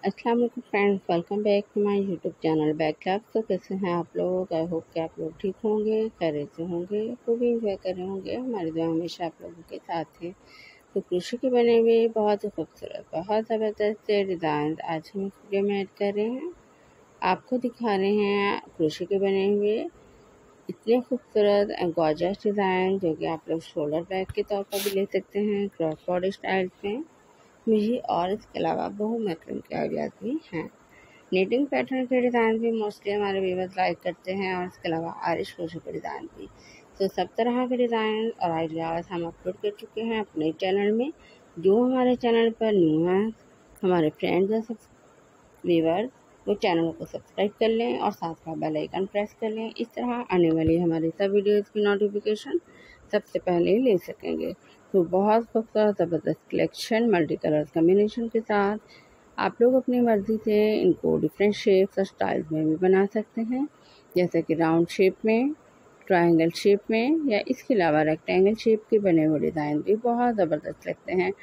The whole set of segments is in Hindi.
अस्सलाम वालेकुम friends, welcome back to my YouTube channel back club. तो कैसे हैं आप लोग? आई होप कि आप लोग ठीक होंगे, खैरियत से होंगे, खूब इंजॉय कर रहे होंगे। हमारी दुआ हमेशा आप लोगों के साथ है। तो कृषि के बने हुए बहुत ही खूबसूरत, बहुत ज़बरदस्त डिज़ाइन आज हम इस वीडियो में ऐड कर रहे हैं। आपको दिखा रहे हैं कृषि के बने हुए इतने खूबसूरत गॉर्जियस डिज़ाइन, जो कि आप लोग शोल्डर बैग के तौर पर भी ले सकते हैं, क्रॉस बॉडी स्टाइल में मुझे। और इसके अलावा बहु मैक्रम के आइडियाज़ भी हैं। नीटिंग पैटर्न के डिज़ाइन भी मोस्टली हमारे व्यूअर्स लाइक करते हैं, और इसके अलावा आरिश क्रोशे के डिज़ाइन भी। तो सब तरह के डिज़ाइन और आइडियाज़ हम अपलोड कर चुके हैं अपने चैनल में। जो हमारे चैनल पर न्यू हैं, हमारे फ्रेंड्स और व्यूअर्स, वो चैनल को सब्सक्राइब कर लें और साथ में बेल आइकन प्रेस कर लें। इस तरह आने वाली हमारी सब वीडियोज़ की नोटिफिकेशन सबसे पहले ले सकेंगे। तो बहुत खूबसूरत ज़बरदस्त कलेक्शन मल्टी कलर कम्बिनेशन के साथ आप लोग अपनी मर्ज़ी से इनको डिफरेंट शेप्स और स्टाइल्स में भी बना सकते हैं, जैसे कि राउंड शेप में, ट्रायंगल शेप में, या इसके अलावा रेक्टेंगल शेप के बने हुए डिज़ाइन भी बहुत ज़बरदस्त लगते हैं।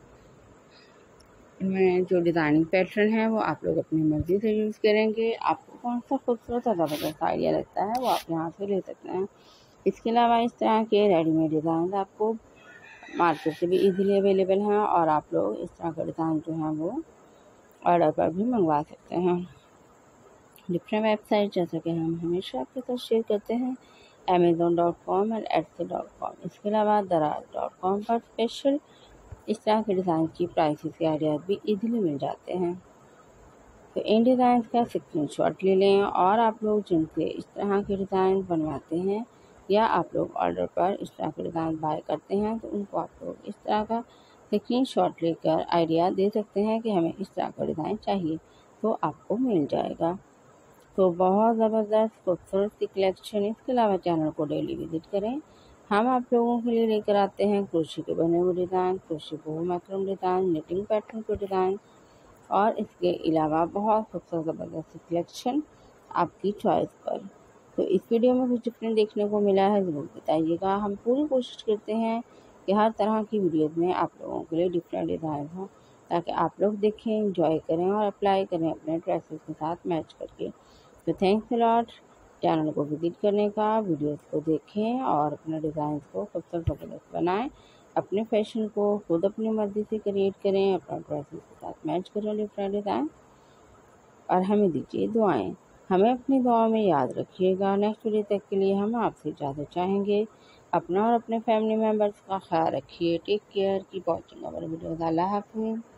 इनमें जो डिज़ाइनिंग पैटर्न है वो आप लोग अपनी मर्ज़ी से यूज़ करेंगे। आपको कौन सा खूबसूरत और ज़बरदस्त आइडिया लगता है वो आप यहाँ से ले सकते हैं। इसके अलावा इस तरह के रेडीमेड डिज़ाइन आपको मार्केट से भी इजीली अवेलेबल हैं, और आप लोग इस तरह का डिज़ाइन जो है वो ऑर्डर पर भी मंगवा सकते हैं। डिफरेंट वेबसाइट जैसे कि हम हमेशा आपके साथ शेयर करते हैं, amazon.com और etsy.com। इसके अलावा दराज.com पर स्पेशल इस तरह के डिज़ाइन की प्राइसेस के आइडियाज़ भी इजीली मिल जाते हैं। तो इन डिज़ाइन का स्क्रीनशॉट ले लें, और आप लोग जिनसे इस तरह के डिज़ाइन बनवाते हैं या आप लोग ऑर्डर पर इस तरह के डिज़ाइन बाय करते हैं, तो उनको आप लोग इस तरह का स्क्रीनशॉट लेकर आइडिया दे सकते हैं कि हमें इस तरह का डिज़ाइन चाहिए, तो आपको मिल जाएगा। तो बहुत ज़बरदस्त खूबसूरत सी कलेक्शन। इसके अलावा चैनल को डेली विजिट करें। हम आप लोगों के लिए लेकर आते हैं क्रोशे के बने हुए डिज़ाइन, क्रोशे बहु मैक्रम डिज़ाइन, निटिंग पैटर्न के डिज़ाइन, और इसके अलावा बहुत खूबसूरत ज़बरदस्त कलेक्शन आपकी चॉइस पर। तो इस वीडियो में कुछ डिफरेंट देखने को मिला है, ज़रूर बताइएगा। हम पूरी कोशिश करते हैं कि हर तरह की वीडियोज़ में आप लोगों के लिए डिफरेंट डिज़ाइन हों, ताकि आप लोग देखें, इंजॉय करें और अप्लाई करें अपने ड्रेसेस के साथ मैच करके। तो थैंक्स अ लॉट चैनल को विजिट करने का, वीडियोस को देखें और अपने डिज़ाइन को खूबसूरत ज़बरदस्त बनाएं। अपने फैशन को खुद अपनी मर्ज़ी से क्रिएट करें, अपना ड्रेसेस के साथ मैच करें डिफरेंट डिज़ाइन, और हमें दीजिए दुआएं। हमें अपनी दुआओं में याद रखिएगा। नेक्स्ट वीडियो तक के लिए हम आपसे इजाज़त चाहेंगे। अपना और अपने फैमिली मेम्बर्स का ख्याल रखिए। Take care, keep watching our videos. अल्लाह हाफ़िज़।